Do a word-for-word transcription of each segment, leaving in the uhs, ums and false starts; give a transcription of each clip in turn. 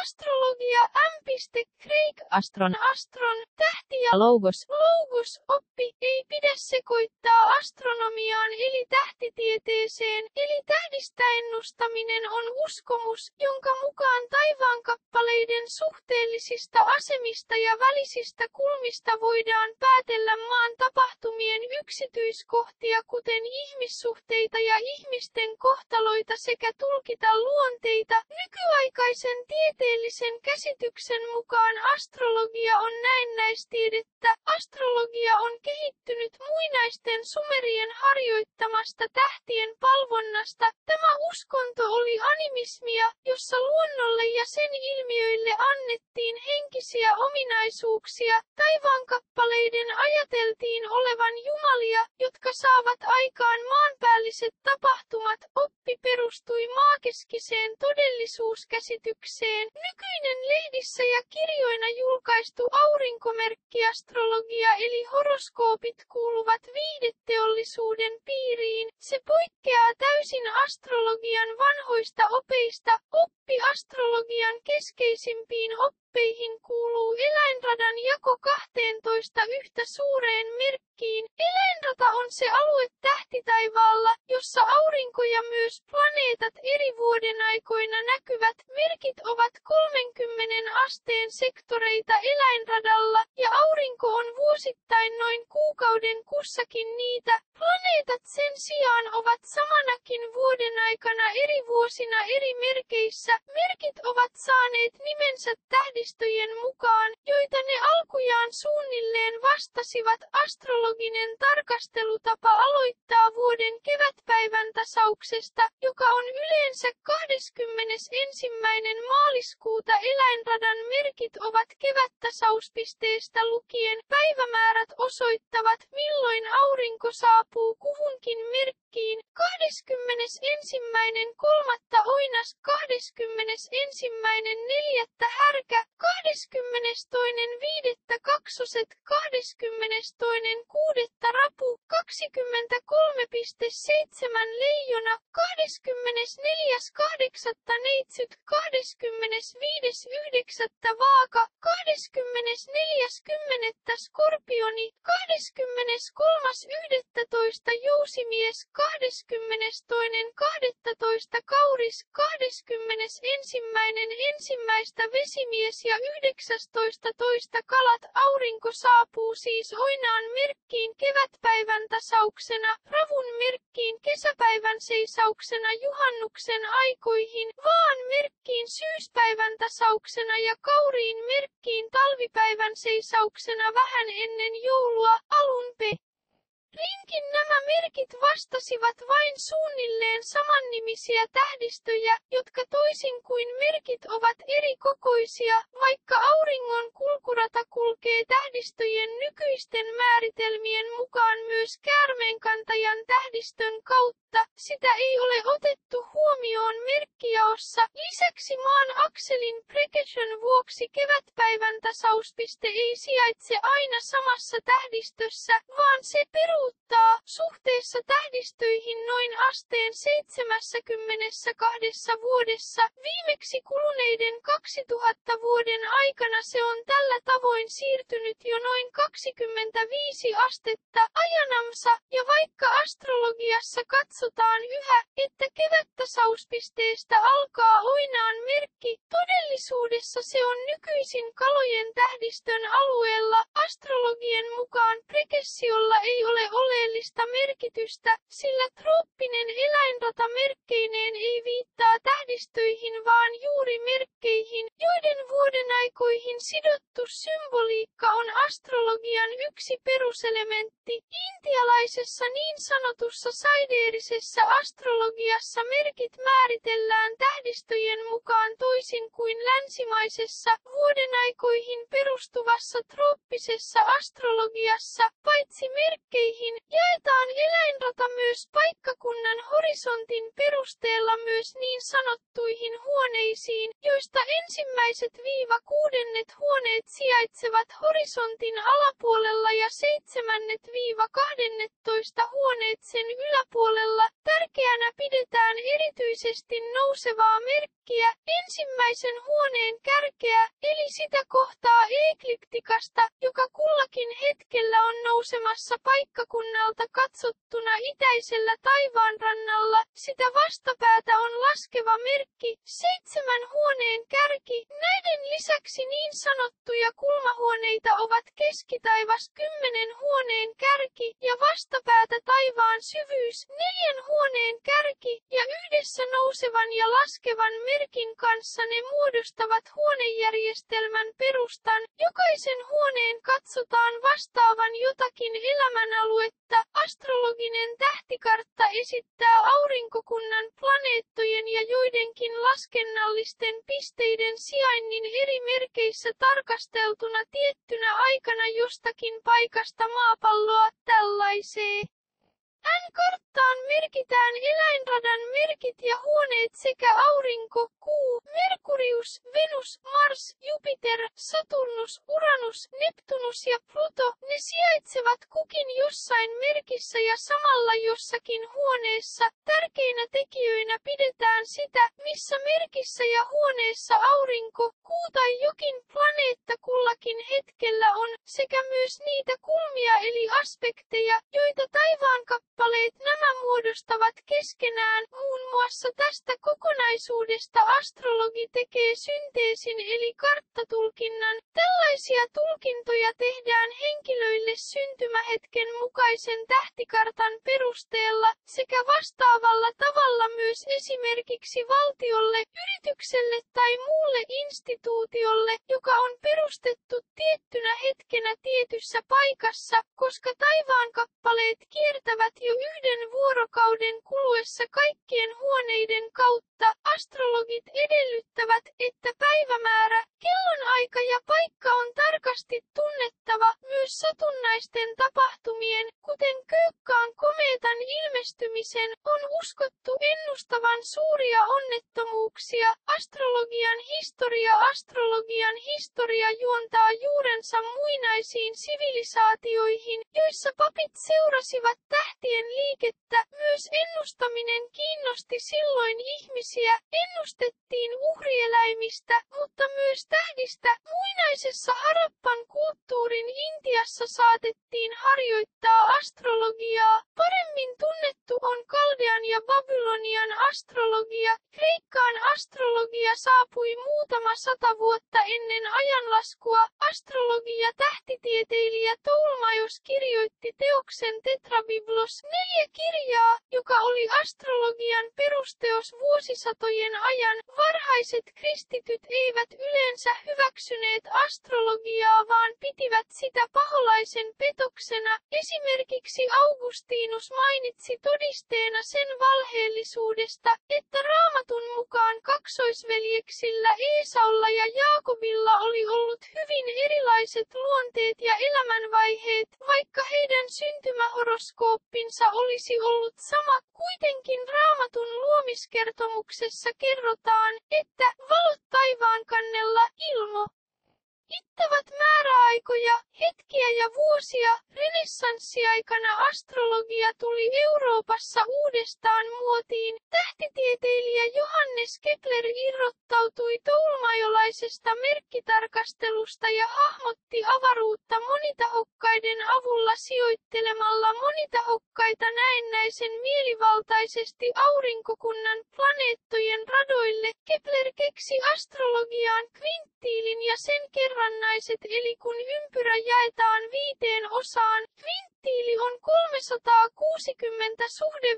astrologia M. Craig Astron Astron, tähti ja logos, logos, oppi, ei pidä sekoittaa astronomiaan eli tähtitieteeseen, eli tähdistä ennustaminen on uskomus, jonka mukaan taivaankappaleiden suhteellisista asemista ja välisistä kulmista voidaan päätellä maan tapahtumien yksityiskohtia kuten ihmissuhteita ja ihmisten kohtaloita sekä tulkita luonteita. Nykyaikaisen tieteellisen käsityksen mukaan astrologia on näennäistiedettä. Astrologia on kehittynyt muinaisten sumerien harjoittamasta tähtien palvonnasta. Tämä uskonto oli animismia, jossa luonnolle ja sen ilmiöille annettiin henkisiä ominaisuuksia. Taivaankappaleiden ajateltiin olevan jumalia, jotka saavat aikaan maanpäälliset tapahtumat. Oppi perustui maakeskiseen todellisuuskäsitykseen. Nykyinen lehdissä ja kirjoina julkaistu aurinkomerkkiastrologia eli horoskoopit kuuluvat viihdeteollisuuden piiriin. Se poikkeaa täysin astrologian vanhoista opeista. Oppi astrologian keskeisimpiin oppeihin kuuluu eläinradan jako kahteentoista yhtä suureen merkkiin. Eläinrata on se alue tähtitaivaalla, jossa aurinko ja myös planeetat eri vuodenaikoina näkyvät. Merkit ovat kolmenkymmenen asteen sektoreita eläinradalla, ja aurinko on vuosittain noin kuukauden kussakin niitä. Planeetat sen sijaan ovat samanakin vuodenaikana eri vuosina eri merkeissä. Merkit ovat saaneet nimensä tähdistöjen mukaan, joita ne alkujaan suunnilleen vastasivat. Astrologinen tarkastelutapa aloittaa vuoden kevätpäivän tasauksesta, joka on yleensä kahdeskymmenesensimmäinen maaliskuuta. Eläinradan merkit ovat kevättasauspisteestä lukien. Päivämäärät osoittavat, milloin aurinko saapuu kuhunkin merkkiin. kahdeskymmenesensimmäinen kolmatta oinas, kahdeskymmenesensimmäinen neljättä härkä, kahdeskymmenestoinen viidettä kaksoset, kahdeskymmenestoinen kuudetta rapu, kaksikymmentäkolme pilkku seitsemän leijona, kahdeskymmenesneljäs kahdeksatta neitsyt, kahdeskymmenesviides yhdeksättä vaaka, kahdeskymmenesneljäs kymmenettä skorpioni, kahdeskymmeneskolmas yhdettätoista jousimies, kahdeskymmenestoinen kahdennellatoista kauris, kahdeskymmenesensimmäinen ensimmäistä vesimies ja yhdeksästoista toista kalat. Aurinko saapuu siis oinaan merkkiin kevätpäivän tasauksena, ravun merkkiin kesäpäivän seisauksena juhannuksen aikoihin, vaan merkkiin syyspäivän tasauksena ja kauriin merkkiin talvipäivän seisauksena vähän ennen joulua. Alun pe. Rinkin nämä merkit vastasivat vain suunnilleen samannimisiä tähdistöjä, jotka toisin kuin merkit ovat eri kokoisia, vaikka auringon kulkurata kulkee tähdistöjen nykyisten määritelmien mukaan myös käärmeenkantajan tähdistön kautta. Sitä ei ole otettu huomioon merkkijaossa. Lisäksi maan akselin precession vuoksi kevätpäivän tasauspiste ei sijaitse aina samassa tähdistössä, vaan se peruuttaa suhteessa tähdistöihin noin asteen seitsemänkymmentäkaksi vuodessa. Viimeksi kuluneiden kaksituhatta vuoden aikana se on tällä tavoin siirtynyt jo noin kaksikymmentäviisi astetta ajanamsa, ja vaikka astrologiassa katsotaan yhä, että kevättasauspisteestä alkaa oinaan merkki, todellisuudessa se on nykyisin kalojen tähdistön alueella. Astrologien mukaan prekessiolla ei ole oleellista merkitystä, sillä trooppinen eläinrata merkkeineen ei viittaa tähdistöihin vaan juuri merkkeihin, joiden vuodenaikoihin sidottu symboliikka on astrologian yksi peruselementti. Intialaisessa niin sanotussa saideerisessa astrologiassa merkit määritellään tähdistöjen mukaan toisin kuin länsimaisessa, vuodenaikoihin perustuvassa trooppisessa astrologiassa. Paitsi merkkeihin, jaetaan eläinrata myös paikkakunnan horisontin perusteella myös niin sanottuihin huoneisiin, joista ensimmäiset viiva kuusi kuudennet huoneet sijaitsevat horisontin alapuolella ja seitsemännet viiva kahdennetoista huoneet sen yläpuolella. Tärkeänä pidetään erityisesti nousevaa merkkiä, ensimmäisen huoneen kärkeä, eli sitä kohtaa ekliptikasta, joka kullakin hetkellä on nousemassa paikkakunnalta katsottuna itäisellä taivaanrannalla. Sitä vastapäätä on laskeva merkki, seitsemän huoneen kärki. Näiden lisäksi niin sanottuja kulmahuoneita ovat keskitaivas kymmenen huoneen kärki ja vastapäätä taivaan syvyys neljän huoneen kärki ja yhdessä nousevan ja laskevan merkin kanssa ne muodostavat huonejärjestelmän perustan. Jokaisen huoneen katsotaan vastaavan jotakin elämänaluetta. Astrologinen tähtikartta esittää aurinkokunnan planeettojen ja joidenkin laskennallisten pisteiden sijainnin eri merkeissä tarkasteltuna tiettynä aikana jostakin paikasta maapalloa tällaiseen. N-karttaan merkitään eläinradan merkit ja huoneet sekä aurinko, kuu, Merkurius, Venus, Mars, Jupiter, Saturnus, Uranus, Neptunus ja Pluto. Ne sijaitsevat kukin jossain merkissä ja samalla jossakin huoneessa. Tärkeinä tekijöinä pidetään sitä, missä merkissä ja huoneessa aurinko, kuu tai jokin planeetta kullakin hetkellä on, sekä myös niitä kulmia eli aspekteja, joita taivaankappaleet nämä muodostavat keskenään. Muun muassa tästä kokonaisuudesta astrologi tekee synteesin eli karttatulkinnan. Tällaisia tulkintoja tehdään henkilöille syntymähetken mukaisen tähtikartan perusteella sekä vastaavalla tavalla myös esimerkiksi valtiolle, yritykselle tai muulle instituutiolle, joka on perustettu tiettynä hetkenä tietyssä paikassa, koska taivaankappaleet kiertävät jo yhden vuorokauden kuluessa kaikkien huoneiden kautta. Astrologit edellyttävät, että päivämäärä, kellonaika ja paikka on tarkasti tunnettava. Myös satunnaisten tapahtumien, kuten Kökkaan komeetan ilmestymisen, on uskottu ennustavan suuria onnettomuuksia. Astrologian historia Astrologian historia juontaa juurensa muinaisiin sivilisaatioihin, joissa papit seurasivat tähtien liikettä. Myös ennustaminen kiinnosti silloin ihmisiä. Ennustettiin uhrieläimistä, mutta myös tähdistä. Muinaisessa Harappan kulttuurin Intiassa saatettiin harjoittaa astrologiaa. Paremmin tunnettu on Kaldean ja Babylonian astrologia. Kreikkaan astrologia saapui muutama sata vuotta ennen ajanlaskua. Astrologia tähtitieteilijä Toulmaios kirjoitti teoksen Tetrabiblos neljä kirjaa, joka oli astrologian perusteos vuosisatojen ajan. Varhaiset kristityt eivät yleensä hyväksyneet astrologiaa, vaan pitivät sitä paholaisen petoksena. Esimerkiksi Augustinus mainitsi todisteena sen valheellisuudesta, että Raamatun mukaan kaksoisveljeksillä Eesaulla ja Jaakobilla oli ollut hyvin erilaiset luonteet ja elämänvaiheet, vaikka heidän syntymähoroskooppinsa olisi ollut sama. Kuitenkin Raamatun luomiskertomuksessa kerrotaan, että valot taivaankannella ilmo mittavat määräaikoja, hetkiä ja vuosia. Renessanssiaikana astrologia tuli Euroopassa uudestaan muotiin. Tähtitieteilijä Johannes Kepler irrottautui toulmaiolaisesta merkkitarkastelusta ja hahmotti avaruutta monitahokkaiden avulla sijoittelemalla monitahokkaita näennäisen mielivaltaisesti aurinkokunnan planeettojen radoille. Kepler keksi astrologiaan kvinttiilin ja sen kerrannaiset, eli kun ympyrä jaetaan viiteen osaan, kvinttiili on kolmesataakuusikymmentä suhde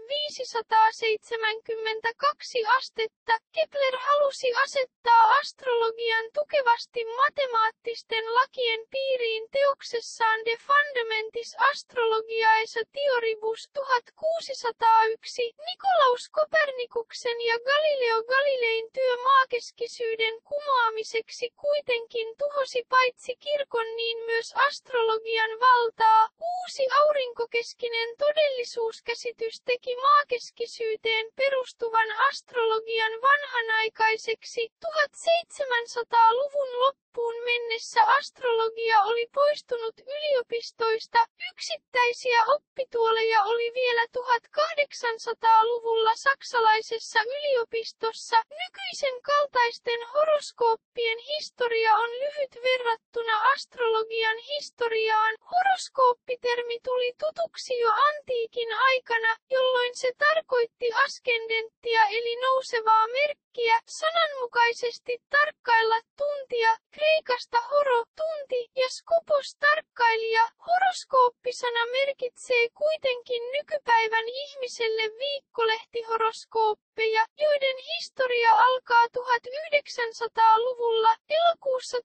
viisisataaseitsemänkymmentäkaksi astetta. Kepler halusi asettaa astrologian tukevasti matemaattisten lakien piiriin teoksessaan De Fundamentis Astrologiae Theoribus tuhatkuusisataayksi. Nikolaus Kopernikuksen ja Galileo Galilein työ maakeskisyyden kumoamiseksi kuitenkin kuitenkin tuhosi paitsi kirkon niin myös astrologian valtaa. Uusi aurinkokeskinen todellisuuskäsitys teki maakeskisyyteen perustuvan astrologian vanhanaikaiseksi. tuhatseitsemänsataaluvun loppuun mennessä astrologia oli poistunut yliopistoista. Yksittäisiä oppituoleja oli vielä tuhatkahdeksansataaluvulla saksalaisessa yliopistossa. Nykyisen kaltaisten horoskooppien historia on lyhyt verrattuna astrologian historiaan. Horoskooppitermi tuli tutuksi jo antiikin aikana, jolloin se tarkoitti askendenttia eli nousevaa merkkiä, sananmukaisesti tarkkailla tuntia, kreikasta horo, tunti ja skopos tarkkailija. Horoskooppisana merkitsee kuitenkin nykypäivän ihmiselle viikkolehtihoroskooppeja, joiden historia alkaa tuhatyhdeksänsataaluvulla. Elokuussa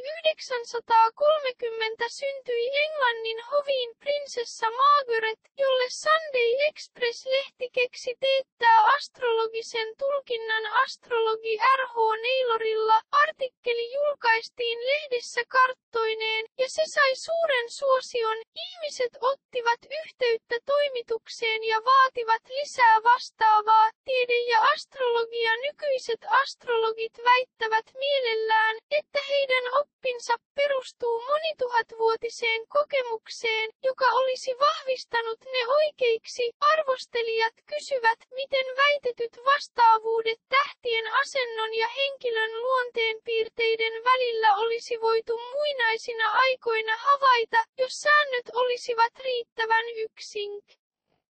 tuhatyhdeksänsataakolmekymmentä syntyi Englannin hoviin prinsessa Margaret, jolle Sunday Express-lehti keksi teettää astrologisen tulkinnan astrologi R H Naylorilla. Artikkeli julkaistiin lehdessä karttoineen, ja se sai suuren suosion. Ihmiset ottivat yhteyttä toimitukseen ja vaativat lisää vastaavaa. Tiede ja astrologia. Nykyiset astrologit väittävät mielellään, että heidän oppinsa perustuu monituhatvuotiseen kokemukseen, joka olisi vahvistanut ne oikeiksi. Arvostelijat kysyvät, miten väitetyt vastaavuudet tähtien asennon ja henkilön luonteenpiirteiden välillä olisi voitu muinaisina aikoina havaita, jos säännöt olisivat riittävän yksinkertaisia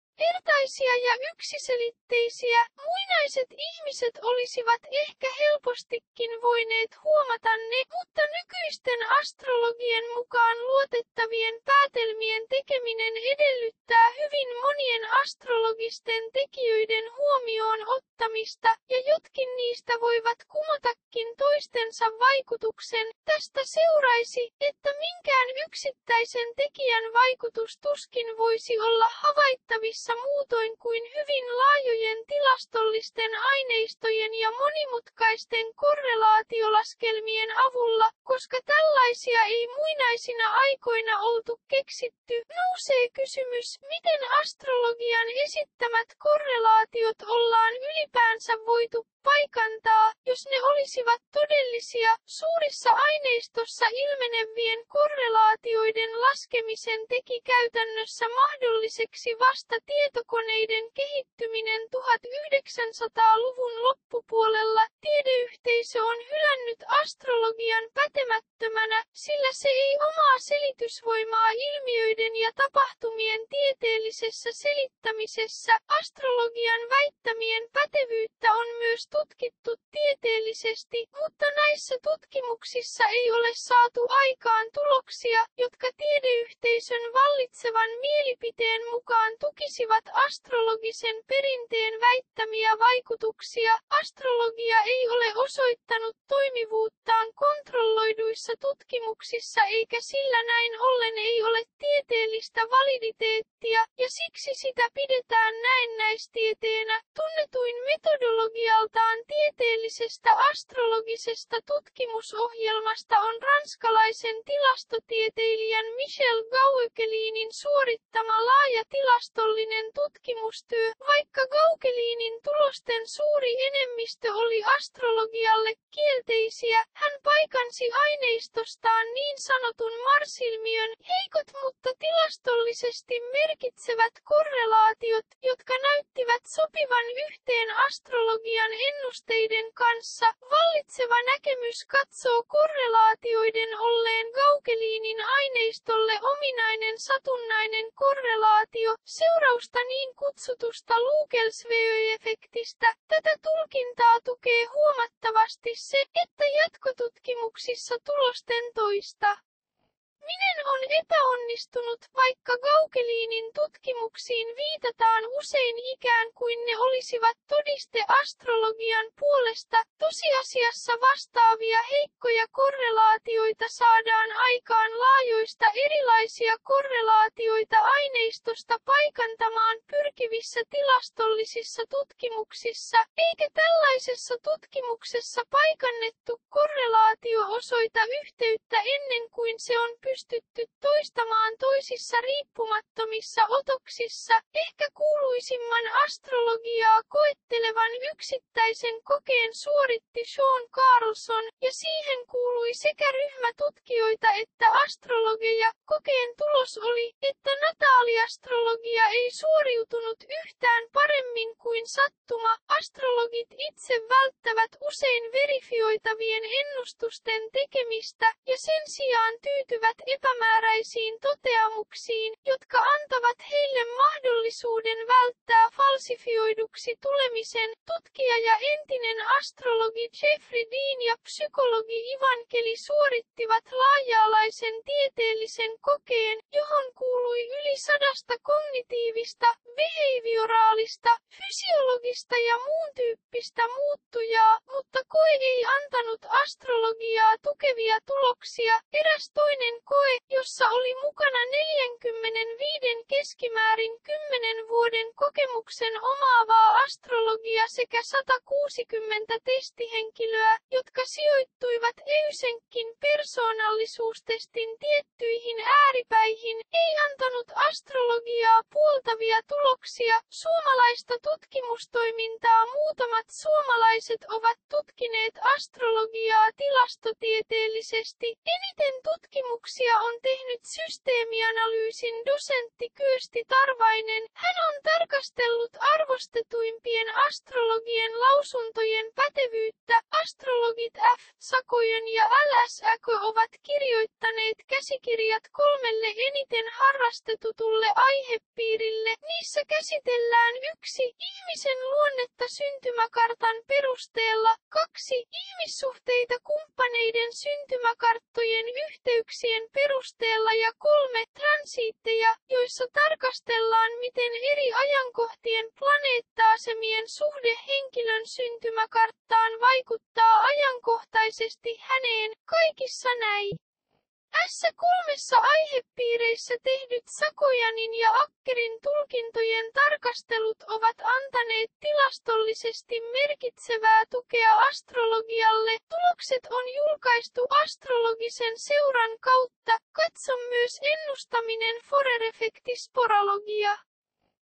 ja yksiselitteisiä. Muinaiset ihmiset olisivat ehkä helpostikin voineet huomata ne, mutta nykyisten astrologien mukaan luotettavien päätelmien tekeminen edellyttää hyvin monien astrologisten tekijöiden huomioon ottamista, ja jotkin niistä voivat kumotakin toistensa vaikutuksen. Tästä seuraisi, että minkään yksittäisen tekijän vaikutus tuskin voisi olla havaittavissa muutoin kuin hyvin laajojen tilastollisten aineistojen ja monimutkaisten korrelaatiolaskelmien avulla, koska tällaisia ei muinaisina aikoina oltu keksitty. Nousee kysymys, miten astrologian esittämät korrelaatiot ollaan ylipäänsä voitu paikantaa, jos ne olisivat todellisia. Suurissa aineistossa ilmenevien korrelaatioiden laskemisen teki käytännössä mahdolliseksi vasta tietokoneiden kehittyminen tuhatyhdeksänsataaluvun loppupuolella. Tiedeyhteisö on hylännyt astrologian pätemättömänä, sillä se ei omaa selitysvoimaa ilmiöiden ja tapahtumien tieteellisessä selittämisessä. Astrologian väittämien pätevyyttä on myös tutkittu tieteellisesti, mutta näissä tutkimuksissa ei ole saatu aikaan tuloksia, jotka tiedeyhteisön vallitsevan mielipiteen mukaan tukisivat astrologisen perinteen väittämiä vaikutuksia. Astrologia ei ole osoittanut toimivuuttaan kontrolloiduissa tutkimuksissa eikä sillä näin ollen ei ole tieteellistä validiteettia, ja siksi sitä pidetään näennäistieteenä. Tunnetuin metodologialtaan tieteellisestä astrologisesta tutkimusohjelmasta on ranskalaisen tilastotieteilijän Michel Gauquelinin suorittama laaja tilastollinen tutkimustyö. Vaikka Gauquelinin tulosten suuri enemmistö oli astrologialle kielteisiä, hän paikansi aineistostaan niin sanotun Mars-ilmiön heikot mutta tilastollisesti merkitsevät korrelaatiot, jotka näyttivät sopivan yhteen astrologian ennusteiden kanssa. Vallitseva näkemys katsoo korrelaatioiden olleen Gauquelinin aineistolle ominainen satunnainen korrelaatio, seurausta niin kutsutusta Lucas-Levy-efektistä. Tätä tulkintaa tukee huomattavasti se, että jatkotutkimuksissa tulosten toista Ennustaminen on epäonnistunut, vaikka Gauquelinin tutkimuksiin viitataan usein ikään kuin ne olisivat todiste astrologian puolesta. Tosiasiassa vastaavia heikkoja korrelaatioita saadaan aikaan laajoista erilaisia korrelaatioita aineistosta paikantamaan pyrkivissä tilastollisissa tutkimuksissa, eikä tällaisessa tutkimuksessa paikannettu korrelaatio osoita yhteyttä ennen kuin se on pystytty toistamaan toisissa riippumattomissa otoksissa. Ehkä kuuluisimman astrologiaa koettelevan yksittäisen kokeen suoritti Sean Carlson, ja siihen kuului sekä ryhmä tutkijoita että astrologeja. Kokeen tulos oli, että nataaliastrologia ei suoriutunut yhtään paremmin kuin sattuma. Astrologit itse välttävät usein verifioitavien ennustusten tekemistä, ja sen sijaan tyytyvät epämääräisiin toteamuksiin, jotka antavat heille mahdollisuuden välttää falsifioiduksi tulemisen. Tutkija ja entinen astrologi Jeffrey Dean ja psykologi Ivan Kelly suorittivat laaja-alaisen tieteellisen kokeen, johon kuului yli sadasta kognitiivista, behavioraalista, fysiologista ja muun tyyppistä muuttujaa, mutta koe ei antanut astrologiaa tukevia tuloksia. Eräs toinen koe, jossa oli mukana neljäkymmentäviisi keskimäärin kymmenen vuoden kokemuksen omaavaa astrologia sekä sata kuusikymmentä testihenkilöä, jotka sijoittuivat Eysenkin persoonallisuustestin tiettyihin ääripäihin, ei antanut astrologiaa puoltavia tuloksia. Suomalaista tutkimustoimintaa muutamat suomalaiset ovat tutkineet astrologiaa tilastotieteellisesti. Eniten tutkimuksia on tehnyt systeemianalyysin dosentti Kyösti Tarvainen. Hän on tarkastellut arvostetuimpien astrologien lausuntojen pätevyyttä. Astrologit F. Sakojen ja L S Äkö ovat kirjoittaneet käsikirjat kolmelle eniten harrastetutulle aihepiirille. Niissä käsitellään yksi ihmisen luonnetta syntymäkartan perusteella, kaksi ihmissuhteita kumppaneiden syntymäkarttojen yhteyksien perusteella ja kolme transiitteja, joissa tarkastellaan miten eri ajankohtien planeetta-asemien suhde henkilön syntymäkarttaan vaikuttaa ajankohtaisesti häneen. Kaikissa näissä kolmessa aihepiireissä tehdyt Sakojanin ja Akkerin tulkintojen tarkastelut ovat antaneet tilastollisesti merkitsevää tukea astrologialle. Tulokset on julkaistu astrologisen seuran kautta. Katso myös ennustaminen Forerefekti Sporologia.